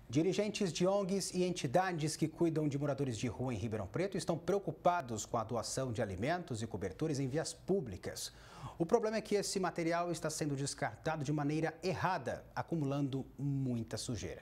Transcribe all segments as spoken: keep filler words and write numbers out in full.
Dirigentes de O N Gs e entidades que cuidam de moradores de rua em Ribeirão Preto estão preocupados com a doação de alimentos e cobertores em vias públicas. O problema é que esse material está sendo descartado de maneira errada, acumulando muita sujeira.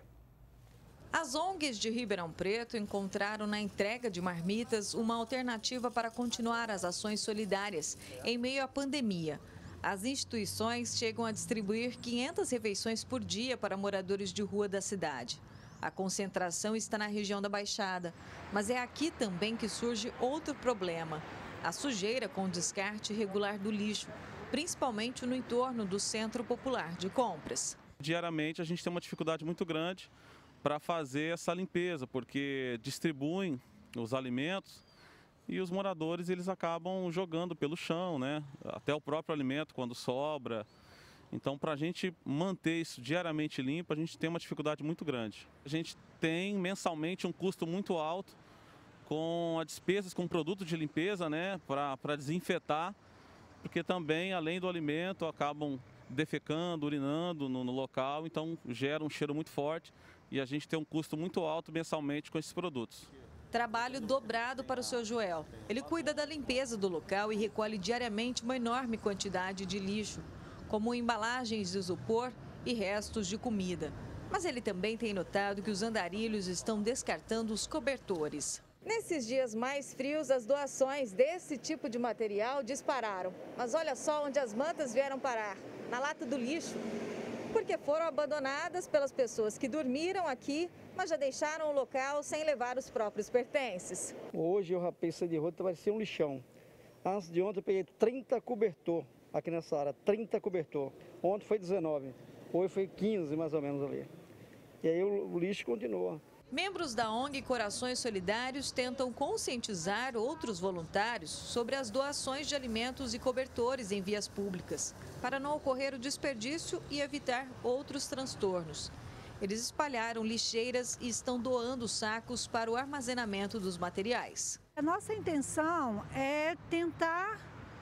As O N Gs de Ribeirão Preto encontraram na entrega de marmitas uma alternativa para continuar as ações solidárias em meio à pandemia. As instituições chegam a distribuir quinhentas refeições por dia para moradores de rua da cidade. A concentração está na região da Baixada, mas é aqui também que surge outro problema: a sujeira com o descarte irregular do lixo, principalmente no entorno do Centro Popular de Compras. Diariamente a gente tem uma dificuldade muito grande para fazer essa limpeza, porque distribuem os alimentos e os moradores eles acabam jogando pelo chão, né? Até o próprio alimento quando sobra. Então, para a gente manter isso diariamente limpo, a gente tem uma dificuldade muito grande. A gente tem mensalmente um custo muito alto com as despesas com produtos de limpeza, né, para desinfetar, porque também, além do alimento, acabam defecando, urinando no, no local, então gera um cheiro muito forte e a gente tem um custo muito alto mensalmente com esses produtos. Trabalho dobrado para o seu Joel. Ele cuida da limpeza do local e recolhe diariamente uma enorme quantidade de lixo, como embalagens de isopor e restos de comida. Mas ele também tem notado que os andarilhos estão descartando os cobertores. Nesses dias mais frios, as doações desse tipo de material dispararam. Mas olha só onde as mantas vieram parar: na lata do lixo. Porque foram abandonadas pelas pessoas que dormiram aqui, mas já deixaram o local sem levar os próprios pertences. Hoje eu rapei isso de rua, vai ser um lixão. Antes de ontem eu peguei trinta cobertor aqui nessa área, trinta cobertor. Ontem foi dezenove, hoje foi quinze mais ou menos ali. E aí o, o lixo continua. Membros da O N G Corações Solidários tentam conscientizar outros voluntários sobre as doações de alimentos e cobertores em vias públicas, para não ocorrer o desperdício e evitar outros transtornos. Eles espalharam lixeiras e estão doando sacos para o armazenamento dos materiais. A nossa intenção é tentar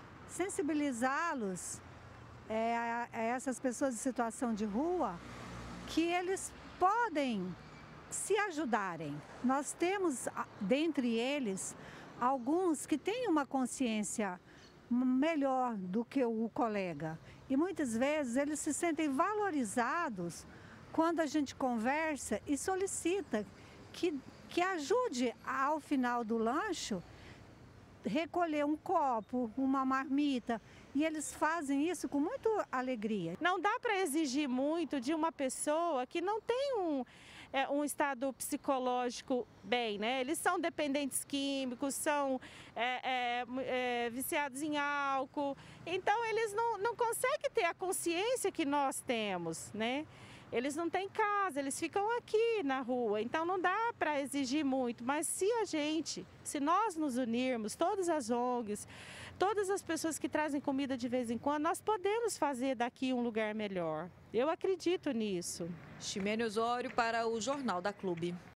sensibilizá-los, é, a, a essas pessoas em situação de rua, que eles podem se ajudarem. Nós temos, dentre eles, alguns que têm uma consciência melhor do que o colega. E muitas vezes eles se sentem valorizados quando a gente conversa e solicita que, que ajude ao final do lanche recolher um copo, uma marmita, e eles fazem isso com muita alegria. Não dá para exigir muito de uma pessoa que não tem um, é, um estado psicológico bem, né? Eles são dependentes químicos, são é, é, é, viciados em álcool, então eles não, não conseguem ter a consciência que nós temos, né? Eles não têm casa, eles ficam aqui na rua, então não dá para exigir muito, mas se a gente, se nós nos unirmos, todas as O N Gs, todas as pessoas que trazem comida de vez em quando, nós podemos fazer daqui um lugar melhor. Eu acredito nisso. Ximene Osório para o Jornal da Clube.